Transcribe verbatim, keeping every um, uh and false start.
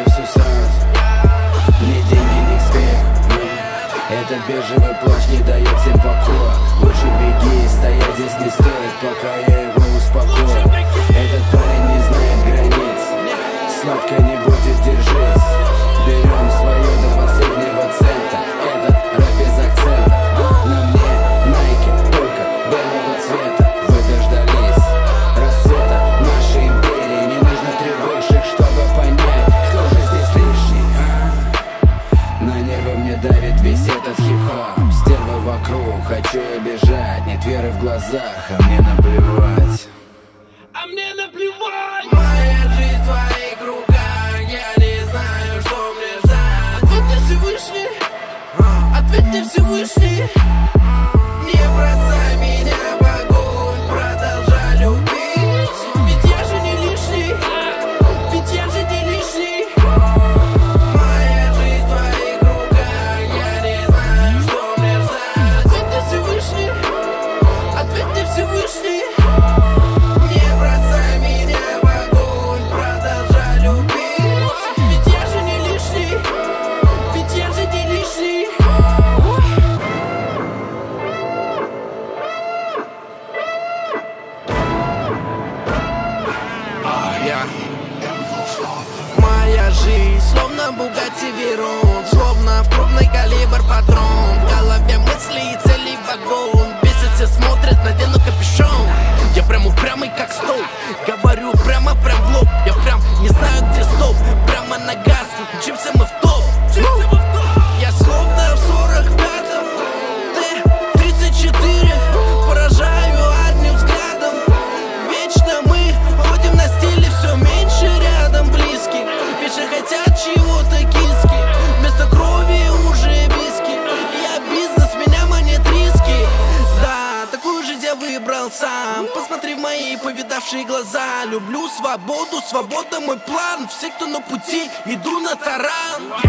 все сразу. Ни деньги, ни успех. Этот бежевый плащ не дает всем покоя. Лучше беги, стоять здесь не стоит, пока я его успокою. Этот парень не знает границ, сладко не будет, держись. Берем свое до последнего цента. Этот рэп без акцента. На мне Nike, только белого цвета. Вы дождались рассвета нашей империи. Не нужно три высших, чтобы понять, кто же здесь лишний, а? На нервы мне давит весь этот хип-хоп. Стервы вокруг, хочу обижать. Нет веры в глазах, а мне наплевать. А мне наплевать. Моя жизнь в твоих руках, я не знаю, что мне ждать. Ответьте, Всевышний, ответьте, Всевышний. Не бросай меня в огонь, продолжай любить. Ведь я же не лишний, ведь я же не лишний. Моя жизнь в твоих руках, я не знаю, что мне ждать. Ответьте, Всевышний, ответьте, Всевышний. Не бросай меня в огонь, продолжай любить. Ведь я же не лишний, ведь я же не лишний. Я. Моя жизнь словно Бугатти Вейрон, словно в крупный калибр патрон. В голове мысли и цели вагон. Бесит, все смотрят, надену капюшон. Я прям упрямый как стол, говорю прямо прям в лоб. Я прям не знаю где стоп, прямо на газ, мчимся мы в топ. Я словно в сорок пятом, ты тридцать четыре, поражаю одним взглядом. Вечно мы ходим на стиле, все меньше рядом близких. Вечно хотят чего-то киски, вместо крови уже виски. Я бизнес, меня манит риски. Да, такую жизнь я выбрал сам. Посмотри в мои повидавшие глаза. Люблю свободу, свобода мой план. Все, кто на пути, иду на таран.